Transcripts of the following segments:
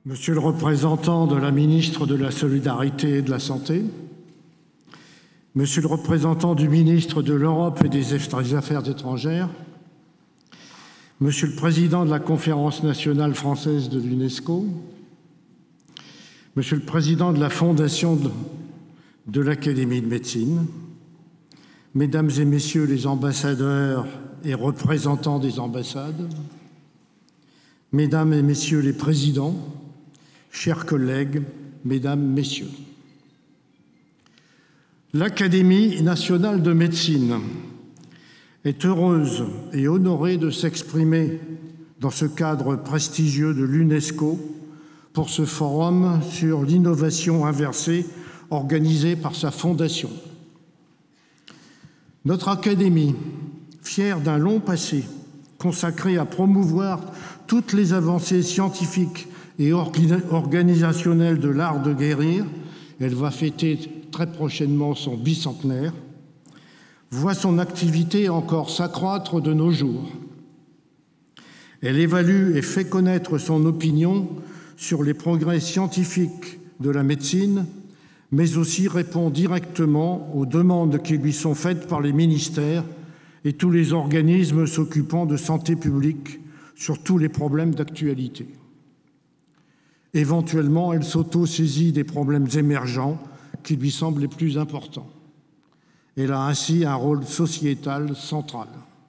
Monsieur le représentant de la ministre de la Solidarité et de la Santé, Monsieur le représentant du ministre de l'Europe et des Affaires étrangères, Monsieur le président de la Conférence nationale française de l'UNESCO, Monsieur le président de la Fondation de l'Académie de médecine, Mesdames et Messieurs les ambassadeurs et représentants des ambassades, Mesdames et Messieurs les présidents, chers collègues, Mesdames, Messieurs. L'Académie nationale de médecine est heureuse et honorée de s'exprimer dans ce cadre prestigieux de l'UNESCO pour ce forum sur l'innovation inversée organisé par sa fondation. Notre Académie, fière d'un long passé consacré à promouvoir toutes les avancées scientifiques et organisationnelles de l'art de guérir, elle va fêter très prochainement son bicentenaire, voit son activité encore s'accroître de nos jours. Elle évalue et fait connaître son opinion sur les progrès scientifiques de la médecine, mais aussi répond directement aux demandes qui lui sont faites par les ministères et tous les organismes s'occupant de santé publique sur tous les problèmes d'actualité. Éventuellement, elle s'auto-saisit des problèmes émergents qui lui semblent les plus importants. Elle a ainsi un rôle sociétal central.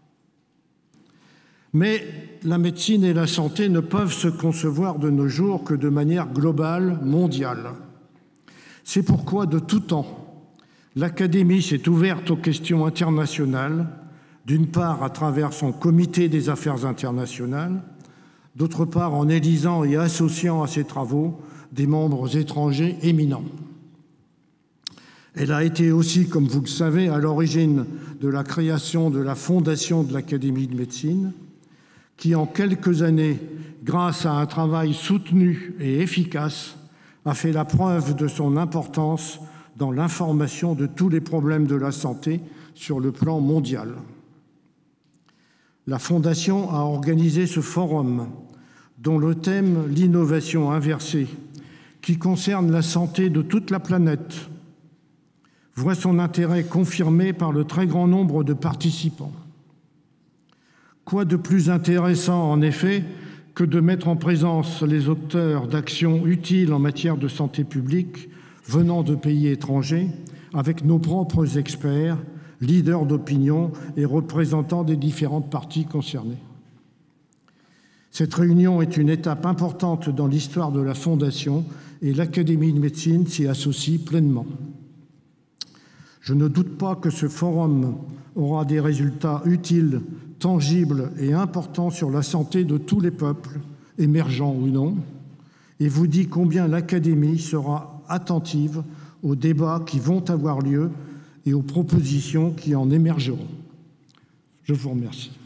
Mais la médecine et la santé ne peuvent se concevoir de nos jours que de manière globale, mondiale. C'est pourquoi, de tout temps, l'Académie s'est ouverte aux questions internationales, d'une part à travers son comité des affaires internationales, d'autre part en élisant et associant à ses travaux des membres étrangers éminents. Elle a été aussi, comme vous le savez, à l'origine de la création de la Fondation de l'Académie de médecine, qui en quelques années, grâce à un travail soutenu et efficace, a fait la preuve de son importance dans l'information de tous les problèmes de la santé sur le plan mondial. La Fondation a organisé ce forum, dont le thème « L'innovation inversée », qui concerne la santé de toute la planète, voit son intérêt confirmé par le très grand nombre de participants. Quoi de plus intéressant, en effet, que de mettre en présence les auteurs d'actions utiles en matière de santé publique venant de pays étrangers, avec nos propres experts, leaders d'opinion et représentants des différentes parties concernées. Cette réunion est une étape importante dans l'histoire de la Fondation et l'Académie de médecine s'y associe pleinement. Je ne doute pas que ce forum aura des résultats utiles, tangibles et importants sur la santé de tous les peuples, émergents ou non, et vous dis combien l'Académie sera attentive aux débats qui vont avoir lieu et aux propositions qui en émergeront. Je vous remercie.